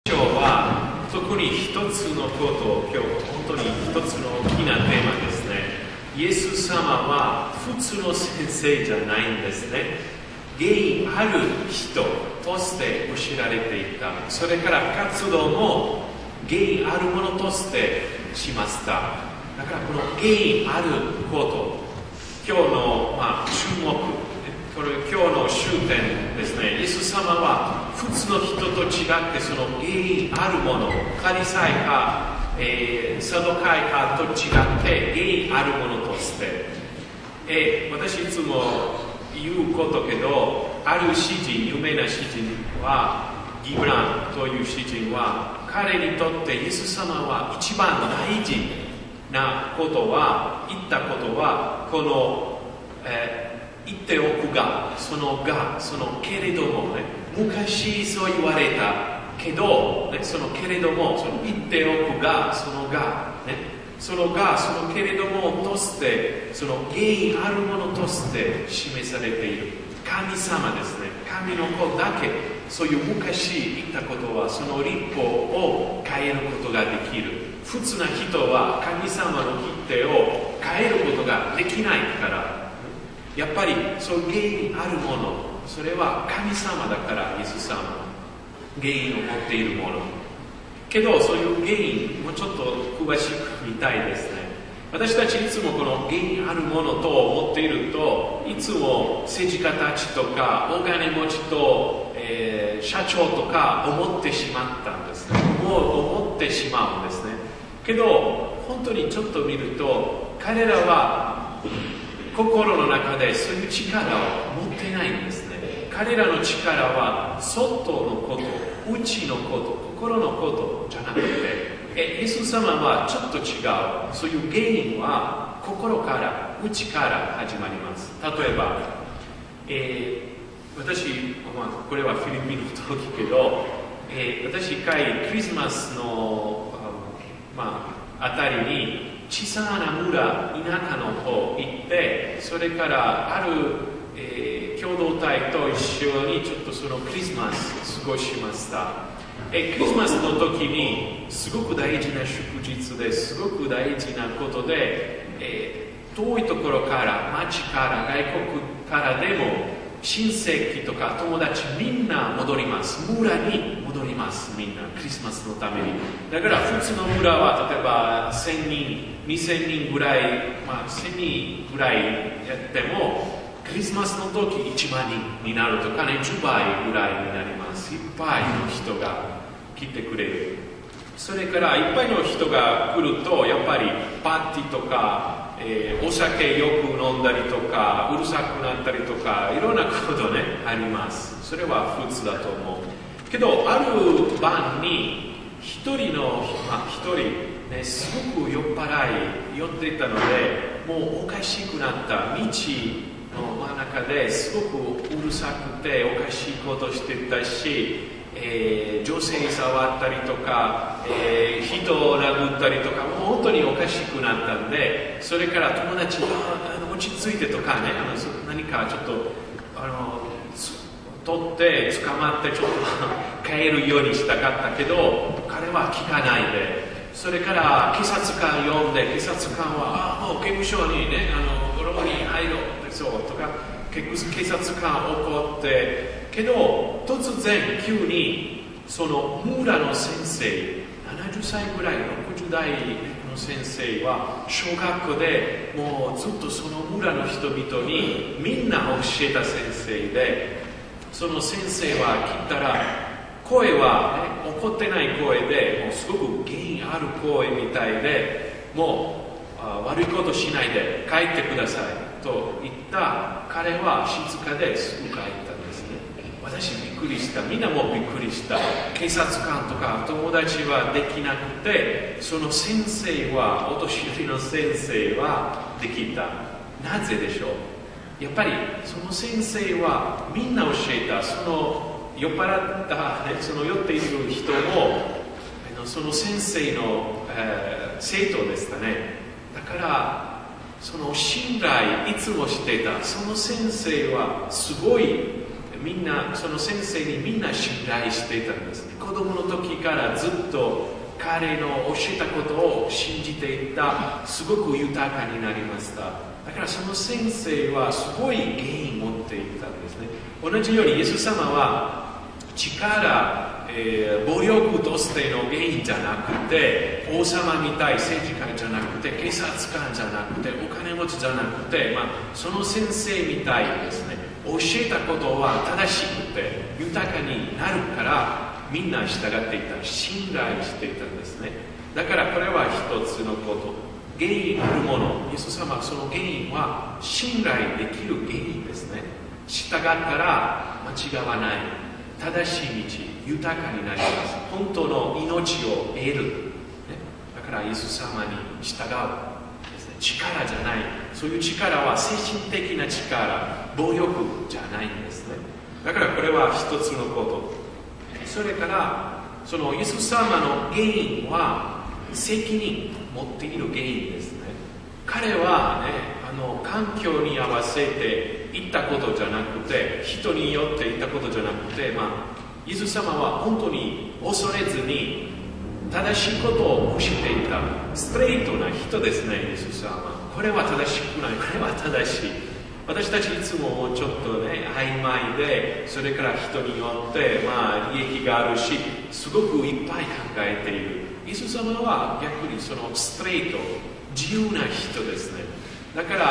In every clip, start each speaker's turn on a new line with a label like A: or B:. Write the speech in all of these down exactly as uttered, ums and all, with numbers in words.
A: 今日は特に一つのことを、今日本当に一つの大きなテーマですね。イエス様は普通の先生じゃないんですね。義ある人として知られていた。それから活動も義あるものとしてしました。だからこの義あること、今日の、まあ、注目、これ今日の終点ですね。イエス様は普通の人と違ってその義あるもの、カリサイ派、えー、サドカイ派と違って義あるものとして、えー、私いつも言うことけど、ある詩人、有名な詩人はギブランという詩人は、彼にとってイエス様は一番大事なことは、言ったことはこの、えー言っておくが、そのが、そのけれどもね、昔そう言われたけど、ね、そのけれども、その言っておくが、そのが、ね、そのが、そのけれどもとして、その義あるものとして示されている。神様ですね。神の子だけ、そういう昔言ったことは、その立法を変えることができる。普通な人は神様の規定を変えることができないから、やっぱりそういう義あるもの、それは神様だから、イエス様義を持っているものけど、そういう義もちょっと詳しく見たいですね。私たちいつもこの義あるものと思っていると、いつも政治家たちとかお金持ちと、えー、社長とか思ってしまったんですね。もう思ってしまうんですね。けど本当にちょっと見ると、彼らは心の中でそういう力を持ってないんですね。彼らの力は外のこと、内のこと、心のことじゃなくて、えイエス様はちょっと違う。そういう原因は心から、内から始まります。例えば、えー、私、まあ、これはフィリピンの時けど、えー、私一回クリスマスの、まあ、あたりに小さな村、田舎の方行って、それからある、えー、共同体と一緒にちょっとそのクリスマス過ごしました。えー、クリスマスの時にすごく大事な祝日ですごく大事なことで、えー、遠いところから、町から、外国からでも親戚とか友達みんな戻ります。村に戻ります。みんなクリスマスのために。だから普通の村は例えばせんにん、にせんにんぐらい、まあせんにんぐらいやっても、クリスマスの時いちまんにんになるとかね、じゅうばいぐらいになります。いっぱいの人が来てくれる。それからいっぱいの人が来ると、やっぱりパーティーとか、えー、お酒よく飲んだりとか、うるさくなったりとか、いろんなことね、あります。それは普通だと思う。けど、ある晩に、一人の、まあ、一人、ね、すごく酔っ払い、酔っていたので、もうおかしくなった。道の真ん中ですごくうるさくて、おかしいことしてたし、えー、女性に触ったりとか、えー、人を殴ったりとか、もう本当におかしくなったんで、それから友達が落ち着いてとかね、あの何かちょっとあの取って捕まってちょっと帰るようにしたかったけど、彼は聞かないで、それから警察官呼んで、警察官はあもう刑務所にね、あの泥棒に入ろうそうとか、警察官怒って、けど突然急にその村の先生、ななじゅっさいぐらい、ろくじゅう代の先生は小学校でもうずっとその村の人々にみんな教えた先生で、その先生は聞いたら声は、ね、怒ってない声で、もうすごく義ある声みたいで、もうあ悪いことしないで帰ってくださいと言った彼は静かですぐ帰ったんですね。私びっくりした。みんなもびっくりした。警察官とか友達はできなくて、その先生は、お年寄りの先生はできた。なぜでしょう。やっぱりその先生はみんな教えた。その酔っ払った、ね、その酔っている人もその先生の、えー、生徒でしたね。だからその信頼いつもしていた。その先生はすごいみんなその先生にみんな信頼していたんですね。子供の時からずっと彼の教えたことを信じていた。すごく豊かになりました。だからその先生はすごい原因を持っていたんですね。同じようにイエス様は力、えー、暴力としての原因じゃなくて、王様みたい政治家じゃなくて、警察官じゃなくて、お金持ちじゃなくて、まあ、その先生みたいですね。教えたことは正しくて豊かになるからみんな従っていた。信頼していたんですね。だからこれは一つのこと。原因あるもの、イエス様はその原因は信頼できる原因ですね。従ったら間違わない。正しい道、豊かになります。本当の命を得る。ね、だからイエス様に従う。力じゃない。そういう力は精神的な力、暴力じゃないんですね。だからこれは一つのこと。それからそのイエス様の原因は責任を持っている原因ですね。彼はね、あの環境に合わせて言ったことじゃなくて、人によって言ったことじゃなくて、まあ、イエス様は本当に恐れずに正しいことを教えていた。ストレートな人ですね、イエス様。これは正しくない、これは正しい。私たちいつもちょっとね、曖昧で、それから人によって、まあ、利益があるし、すごくいっぱい考えている。イエス様は逆にそのストレート、自由な人ですね。だから、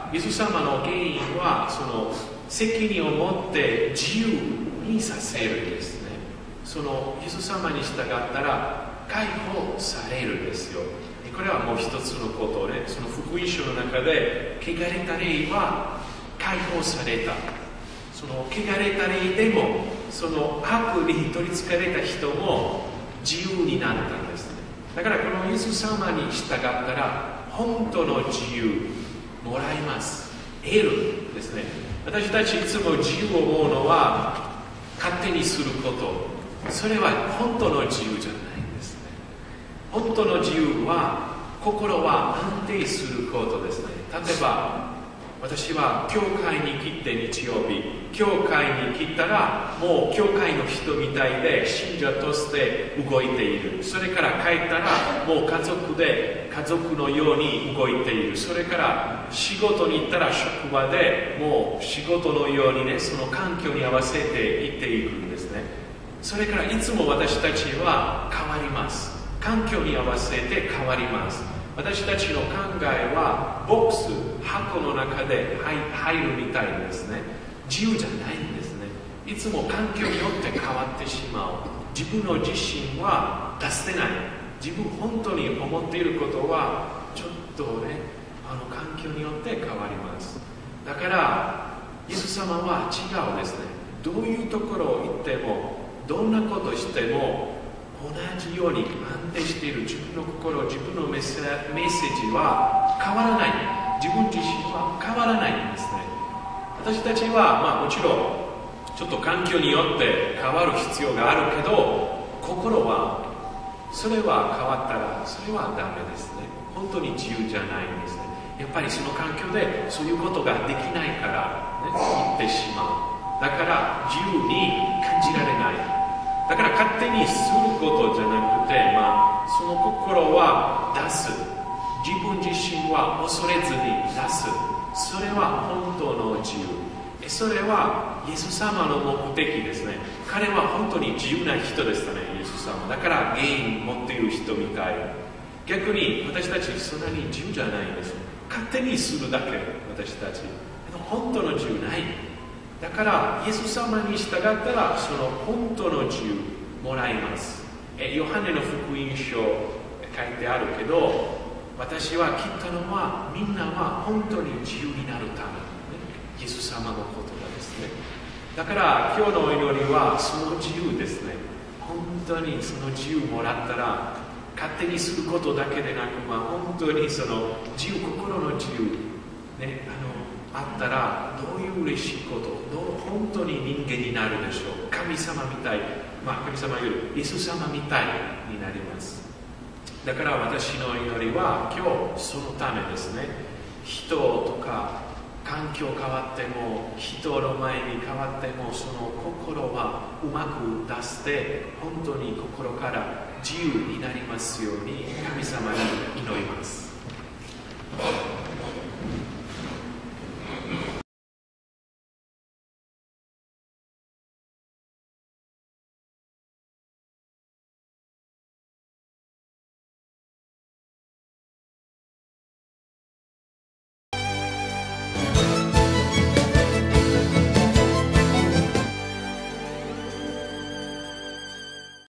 A: イエス様の原因は、その責任を持って自由にさせるんですね。そのイエス様に従ったら、解放されるんですよ。これはもう一つのことね。その福音書の中で、汚れた霊は解放された。その汚れた霊でも、その悪に取りつかれた人も自由になったんですね。だからこのイエス様に従ったら、本当の自由もらいます。得るですね。私たちいつも自由を思うのは、勝手にすること。それは本当の自由じゃない。本当の自由は心は安定することですね。例えば私は教会に来て日曜日、教会に来たらもう教会の人みたいで信者として動いている。それから帰ったらもう家族で家族のように動いている。それから仕事に行ったら職場でもう仕事のようにね、その環境に合わせて生きていくんですね。それからいつも私たちは変わります。環境に合わせて変わります。私たちの考えはボックス、箱の中で入るみたいですね。自由じゃないんですね。いつも環境によって変わってしまう。自分の自身は出せない。自分本当に思っていることはちょっとね、あの環境によって変わります。だからイエス様は違うですね。どういうところを行っても、どんなことしても同じように安定している。自分の心、自分のメッセージは変わらない。自分自身は変わらないんですね。私たちは、まあ、もちろんちょっと環境によって変わる必要があるけど、心はそれは変わったらそれはダメですね。本当に自由じゃないんですね。やっぱりその環境でそういうことができないから、ね、行ってしまう。だから自由に感じられない。だから勝手にすることじゃなくて、まあ、その心は出す。自分自身は恐れずに出す。それは本当の自由。それはイエス様の目的ですね。彼は本当に自由な人でしたね、イエス様。だから原因持っている人みたい。逆に私たちそんなに自由じゃないんです。勝手にするだけ、私たち。本当の自由ない。だからイエス様に従ったらその本当の自由もらいます。えヨハネの福音書書いてあるけど、私は来たのはみんなは本当に自由になるため、ね、イエス様の言葉ですね。だから今日のお祈りはその自由ですね。本当にその自由もらったら勝手にすることだけでなく、まあ、本当にその自由、心の自由、ね、あのあったらどういう嬉しいこと、どう本当に人間になるでしょう。神様みたい、まあ神様よりイエス様みたいになります。だから私の祈りは今日そのためですね。人とか環境変わっても、人の前に変わっても、その心はうまく出して本当に心から自由になりますように神様に祈ります。